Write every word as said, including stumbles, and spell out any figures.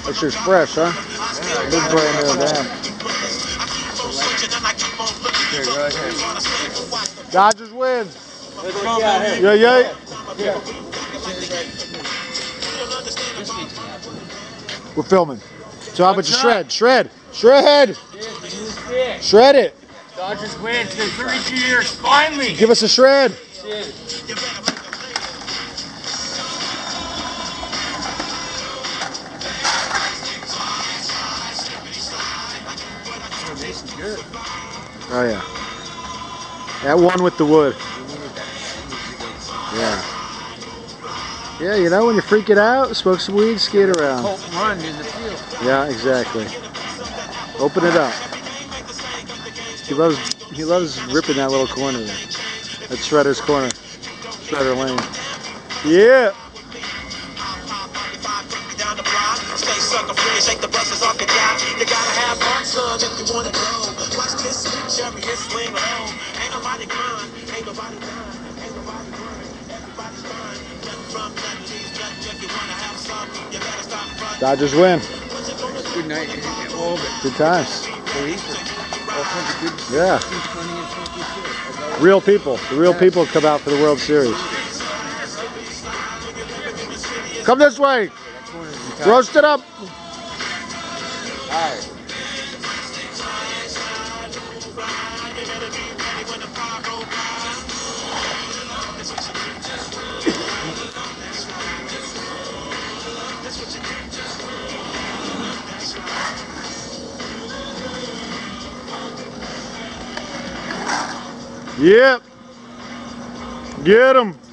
That shit's fresh, huh? Yeah, big brand new, damn. Here, go ahead. Dodgers win. Let's go, man. Yeah, yeah. Yeah. We're filming. So how about you shred, shred, shred, shred it. Dodgers win. It's been thirty-two years. Finally. Give us a shred. Oh yeah. That one with the wood. Yeah. Yeah, you know when you freak it out, smoke some weed, skate around. Colt run in the field. Yeah, exactly. Open it up. He loves he loves ripping that little corner there. That's Shredder's corner. Shredder Lane. Yeah. Stay sucker free, shake the buses off your job. You gotta have heart, son, if you wanna go. Watch this sweet chariot swing low. Ain't nobody gone, ain't nobody done, ain't nobody run. Everybody's fun. Nothing from nothing, cheese, nothing. If you wanna have some, you better stop running. Dodgers win. Good night. All of it. Good times. All kinds of good. Yeah. Real people. The real people come out for the World Series. Come this way. Roast it up. Alright. Yep. Get him.